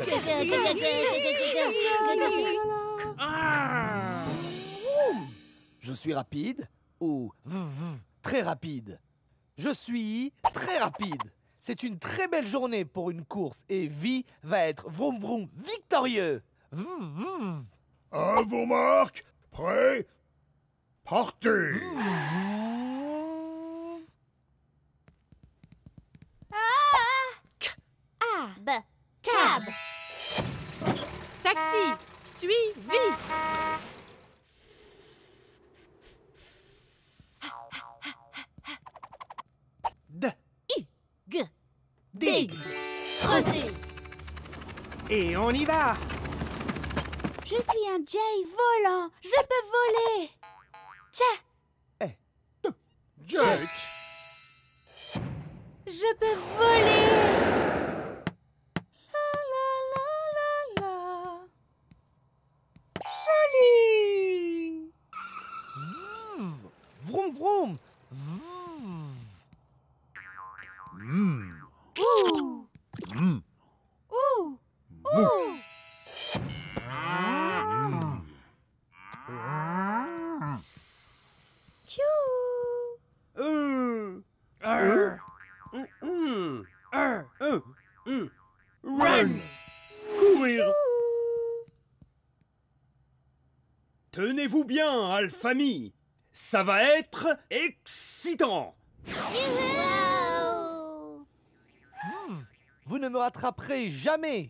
Je suis rapide ou très rapide? Je suis très rapide. C'est une très belle journée pour une course et Vi va être vroom vroom victorieux. À vos marques, prêts, partez! Cab. Taxi, suivi. Dig. Creuser. Et on y va! Je suis un jay volant. Je peux voler. Jet! Je peux voler. Joli. Vroom vroom. Ouh. Ouh. Ouh. Run! Courir! Tenez-vous bien, Alphami! Ça va être excitant! Vous ne me rattraperez jamais.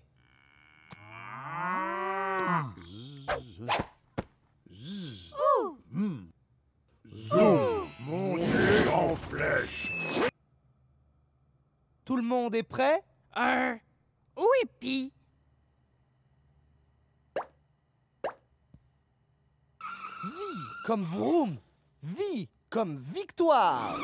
Zoom! Montez en flèche! Tout le monde est prêt? Oui, pis. Vi comme vroom. Vi comme victoire.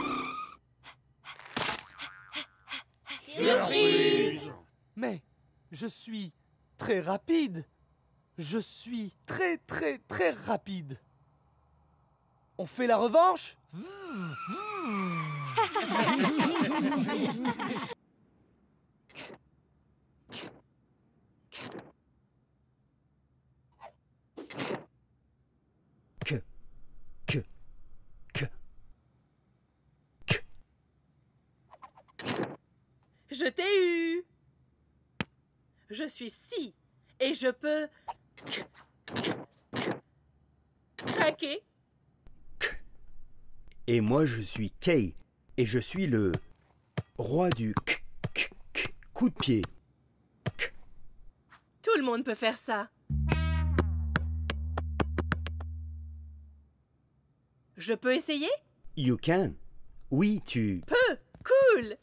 Surprise! Mais je suis très rapide. Je suis très très très rapide. On fait la revanche? Je t'ai eu. Je suis Si et je peux craquer. Et moi, je suis Kay, et je suis le roi du coup de pied. Tout le monde peut faire ça. Je peux essayer? You can. Oui, tu... Peux. Cool.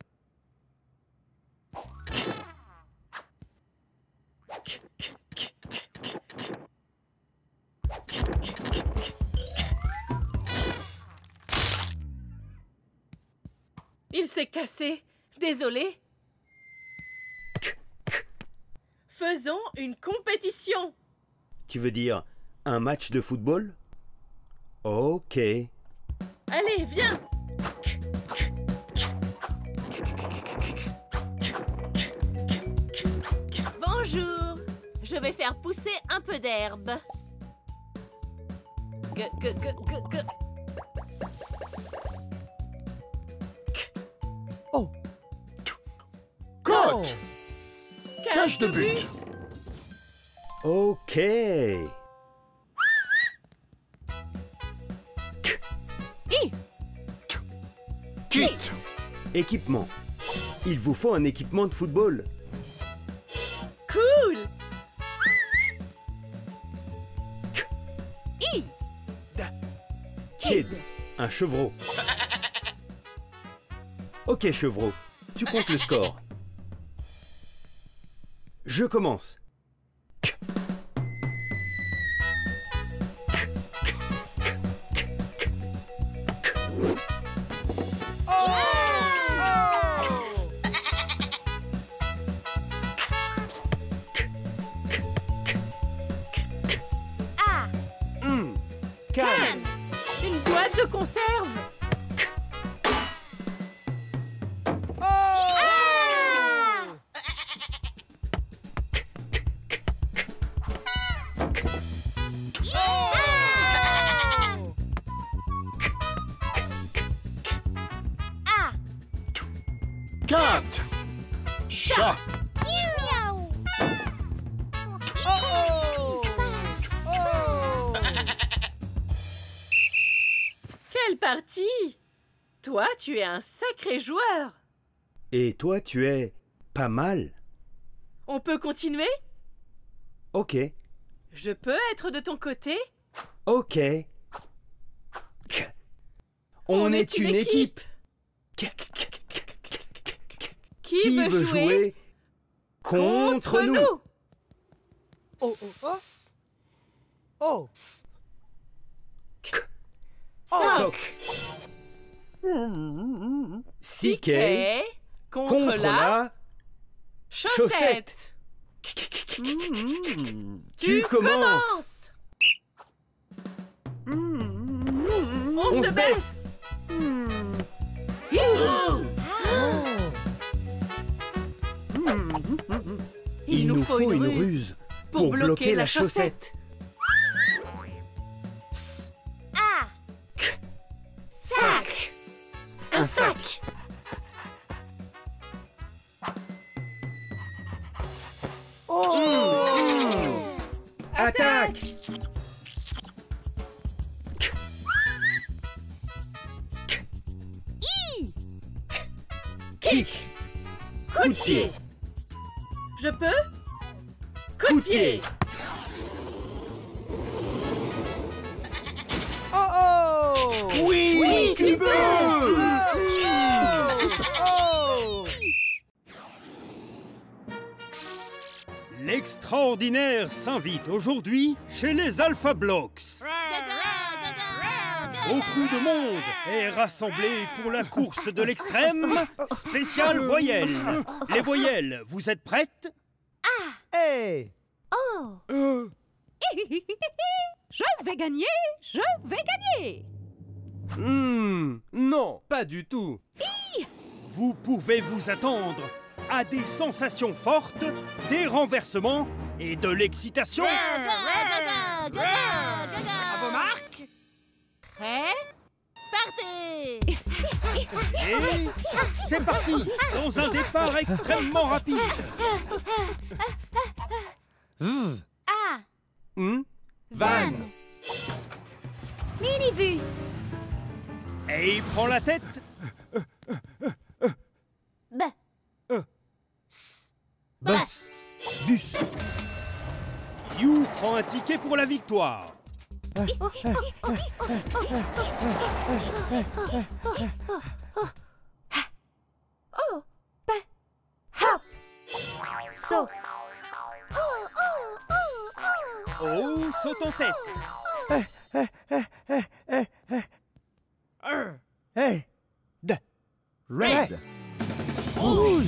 Il s'est cassé. Désolé. Faisons une compétition. Tu veux dire un match de football? Ok. Allez, viens. Bonjour. Je vais faire pousser un peu d'herbe. Oh! Coach! Cache de but! Ok. Kit! Équipement. Il vous faut un équipement de football. Cool. Kid. Un chevreau. Ok, chevreau. Tu comptes le score. Je commence. Can. Une boîte de conserve. Cat. Chat. Miaou. Quelle partie! Toi, tu es un sacré joueur. Et toi, tu es pas mal. On peut continuer? Ok. Je peux être de ton côté? Ok. On est une équipe. Qui veut jouer contre nous? Oh, oh, oh. Oh. Soc. Siké contre contre la la chaussette. Tu commences. On se baisse. Il nous faut une ruse pour bloquer la chaussette. Ah. Sac. Un sac. Attaque. Kick. Coup de pied. Je peux? Coup de pied. Oh, oh. Oui, tu peux. Oh. L'extraordinaire s'invite aujourd'hui chez les Alpha Blocks. Beaucoup de monde est rassemblé pour la course de l'extrême spéciale voyelle. Les voyelles, vous êtes prêtes? Hey. Je vais gagner. Je vais gagner. Non, pas du tout. Vous pouvez vous attendre à des sensations fortes, des renversements et de l'excitation. À vos marques. Prêt? Partez. Et c'est parti dans un départ extrêmement rapide. Ah. Van. Minibus. Et il prend la tête. B. Boss. Bus. You prend un ticket pour la victoire. Hop. So. Oh, saute en tête. Hey. Red. Rouge.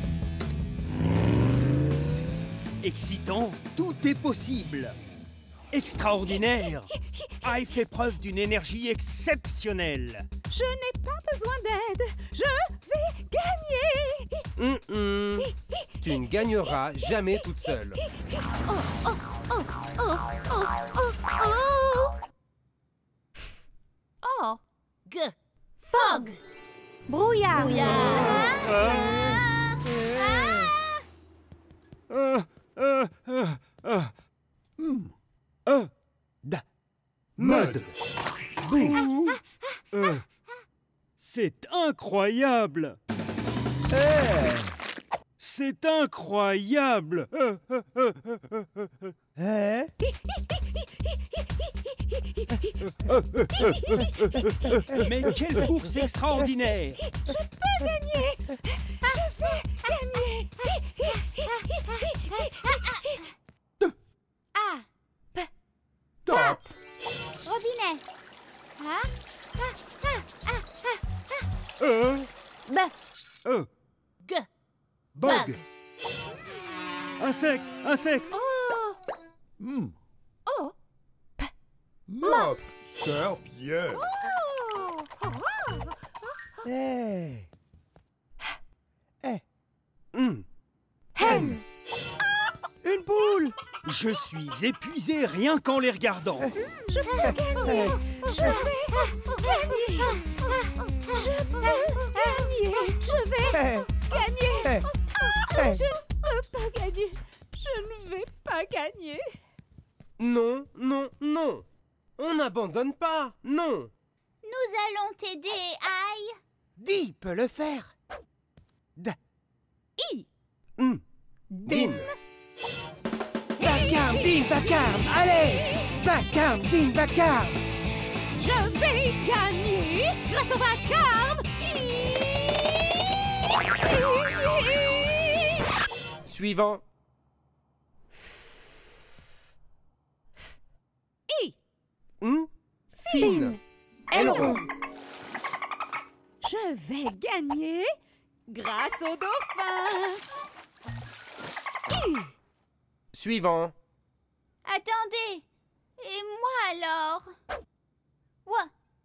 Excitant, tout est possible. Extraordinaire, a fait preuve d'une énergie exceptionnelle. Je n'ai pas besoin d'aide. Je vais gagner. Tu ne gagneras jamais toute seule. Oh. G. Fog. Brouillard. Mode. C'est incroyable. C'est incroyable. Hey. Mais quelle course extraordinaire. A. Top. Robinet. A. B. G. Bug. Insecte, insecte. Mop. Serpillère. Hey. Hey. Hen. Une poule. Je suis épuisé rien qu'en les regardant. Je peux gagner. Je vais gagner. Je peux gagner. Je vais Hey. Je ne peux pas gagner. Je ne vais pas gagner. Non, non, non. On n'abandonne pas, non. Nous allons t'aider, Aïe. Di peut le faire. Din. Vacarme, Din, vacarme. Allez, vacarme, Din, vacarme. Je vais gagner grâce au vacarme. Suivant. Fine. Aileron. Je vais gagner grâce au dauphin. Suivant. Attendez. Et moi alors? Ouah.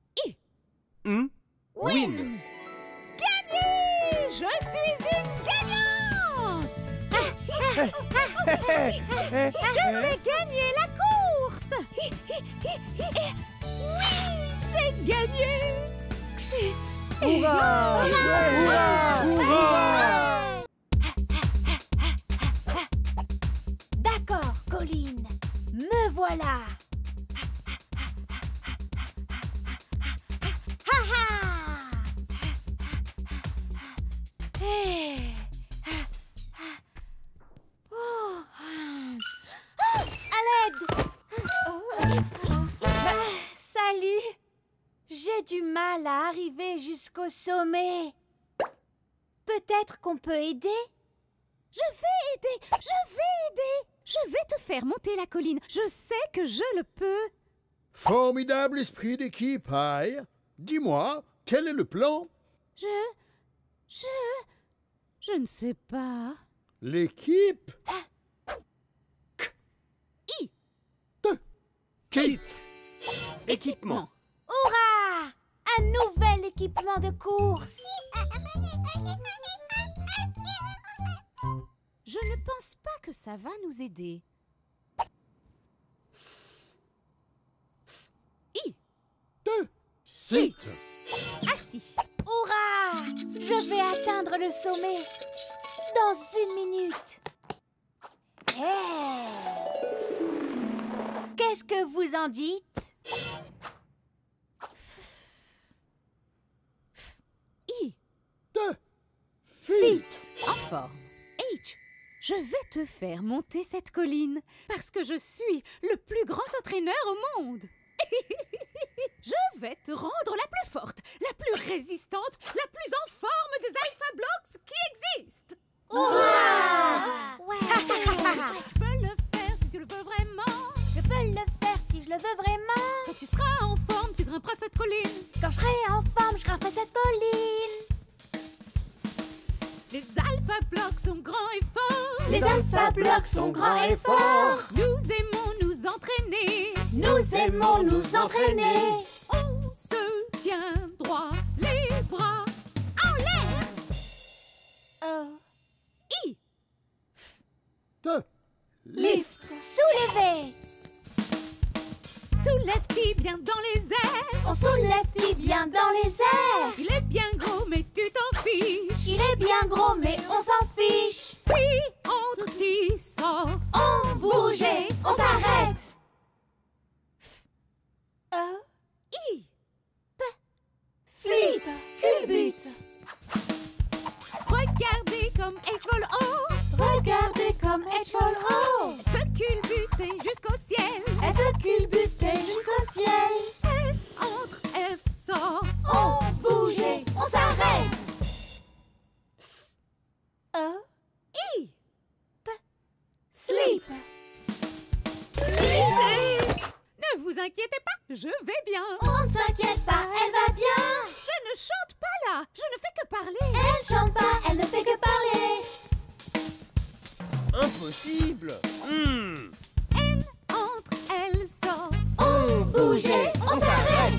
Win. Gagné! Je suis une gagnante! Je vais gagner la course! Oui, j'ai gagné! Hurrah! Hurrah! D'accord, Colline. Me voilà. Ha ha! Oh. À l'aide! Salut! J'ai du mal à arriver jusqu'au sommet. Peut-être qu'on peut aider? Je vais aider! Je vais te faire monter la colline. Je sais que je le peux. Formidable esprit d'équipe, Aïe. Dis-moi, quel est le plan? Je ne sais pas. L'équipe? Kit. Équipement. Hurrah! Un nouvel équipement de course. Je ne pense pas que ça va nous aider. Site. Assis. Hurrah! Je vais atteindre le sommet dans 1 minute. Hey! Qu'est-ce que vous en dites? Vite. En forme. H, je vais te faire monter cette colline parce que je suis le plus grand entraîneur au monde. Je vais te rendre la plus forte, la plus résistante, la plus en forme des Alpha Blocks qui existent. Hurrah! Ouais! Tu peux le faire si tu le veux vraiment. Je peux le faire si je le veux vraiment. Quand tu seras en forme, tu grimperas cette colline. Quand je serai en forme, je grimperai cette colline. Les Alpha Blocks sont grands et forts. Les Alpha Blocks sont grands et forts. Nous aimons nous entraîner. Nous aimons nous entraîner. On se tient droit, les bras en l'air. I. Lift. Soulever. Soulève-toi bien dans les airs. On soulève bien dans les airs. Il est bien gros, mais tu t'en fiches. Il est bien gros, mais on s'en fiche. Puis entre, t'y sors. On bouge et on s'arrête. I. Flip. Culbute. Regardez comme H vole haut. Regardez comme H vole haut. Elle peut culbuter jusqu'au ciel. Elle peut culbuter jusqu'au ciel. S entre, F sort. On bouge et on s'arrête. I. Slip. Ne vous inquiétez pas, je vais bien. On ne s'inquiète pas, elle va bien. Je ne chante pas là, je ne fais que parler. Elle chante pas, elle ne fait que parler. Impossible. N entre, elle sort. On bouge et on s'arrête.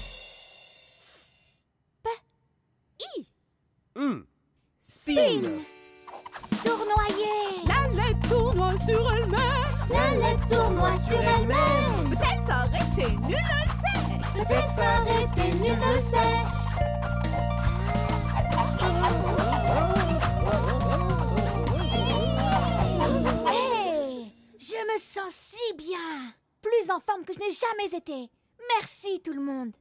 I. Spin. Tournoyer. La lettre tournoie sur elle-même. La lettre tournoie sur elle-même. Peut-être s'arrêter, nul ne le sait. Peut-être s'arrêter, nul ne le sait. forme que je n'ai jamais été. Merci tout le monde.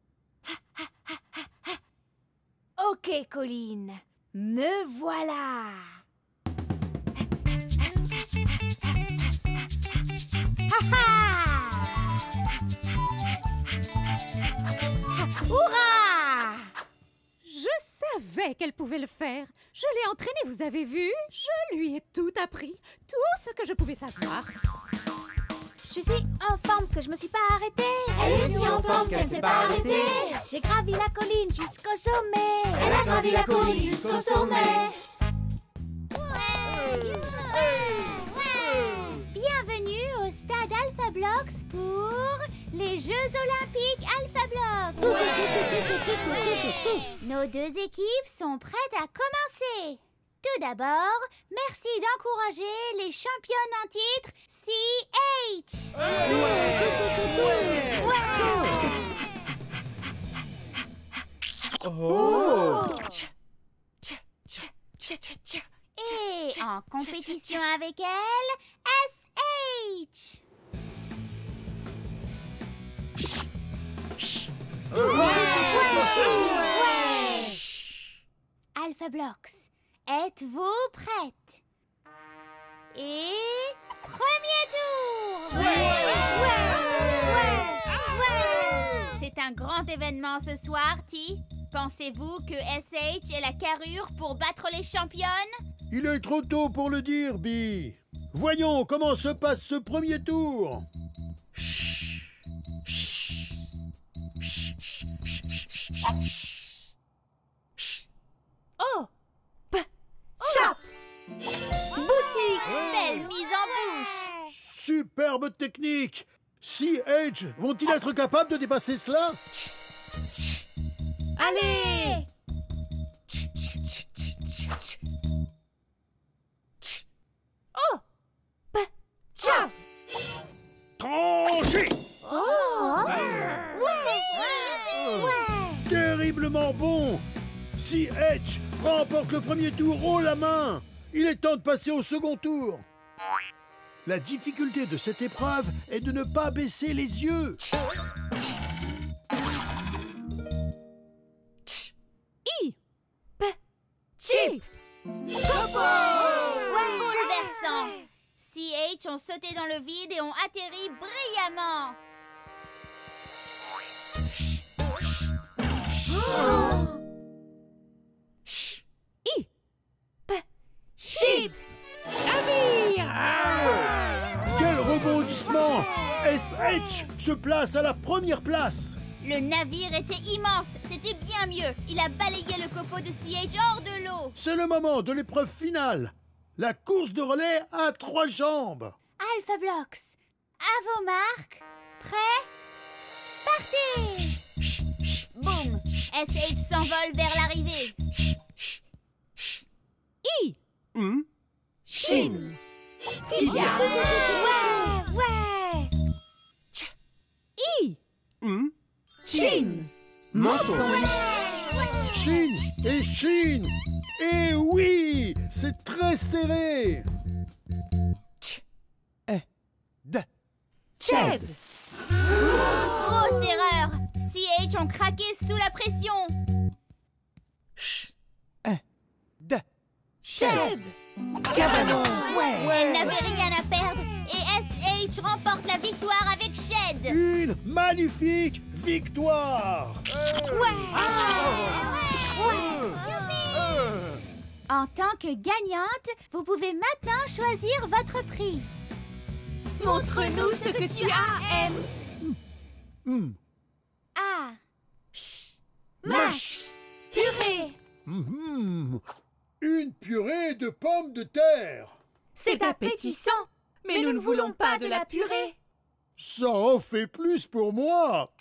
Ok, Colline, me voilà. Hurrah! Je savais qu'elle pouvait le faire. Je l'ai entraînée, vous avez vu? Je lui ai tout appris, tout ce que je pouvais savoir. Je suis si en forme que je me suis pas arrêtée. Elle est si en forme qu'elle ne s'est pas arrêtée. J'ai gravi la colline jusqu'au sommet. Elle a gravi la colline jusqu'au sommet. Bienvenue au stade Alpha Blocks pour les Jeux Olympiques Alpha Blocks. Nos deux équipes sont prêtes à commencer. Tout d'abord, merci d'encourager les championnes en titre CH. Et en compétition avec elle, SH. Alpha Blocks, êtes-vous prêtes? Et premier tour. C'est un grand événement ce soir, T. Pensez-vous que SH ait la carrure pour battre les championnes? Il est trop tôt pour le dire, Bee. Voyons comment se passe ce premier tour. Oh! Chop! Boutique! Belle mise en bouche! Superbe technique. CH vont-ils être capables de dépasser cela? Allez! Oh! Chop! Tranché! Oh! Terriblement bon. CH remporte le premier tour haut la main. Il est temps de passer au second tour. La difficulté de cette épreuve est de ne pas baisser les yeux. Chip! Bouleversant! CH ont sauté dans le vide et ont atterri brillamment. Chip! Quel rebondissement! SH se place à la première place. Le navire était immense, c'était bien mieux. Il a balayé le copeau de CH hors de l'eau. C'est le moment de l'épreuve finale. La course de relais à 3 jambes. Alpha Blocks, à vos marques, prêts, partez! Boum! SH s'envole vers l'arrivée. Chine. Tibia! Ouais! Chine. Menton. Chine et Chine. Et oui, c'est très serré. Chad. Grosse erreur! CH ont craqué sous la pression. Chad. Cabanon! Elle n'avait rien à perdre et SH remporte la victoire avec Shed. Une magnifique victoire. En tant que gagnante, vous pouvez maintenant choisir votre prix. Montre-nous ce que tu as, M. A. Mâche. Purée. Une purée de pommes de terre. C'est appétissant, mais nous ne voulons pas de la purée. Ça en fait plus pour moi.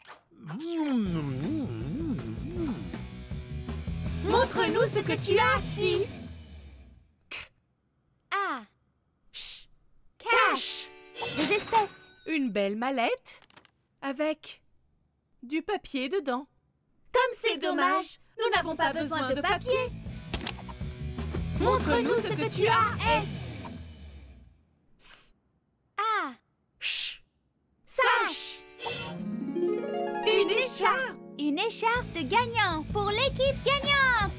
Montre-nous ce que tu as, Si. A. Cache. Des espèces. Une belle mallette avec du papier dedans. Comme c'est dommage, nous n'avons pas besoin de papier. Montre-nous ce que tu as, S. A. Sache. écharpe. Une écharpe de gagnant pour l'équipe gagnante.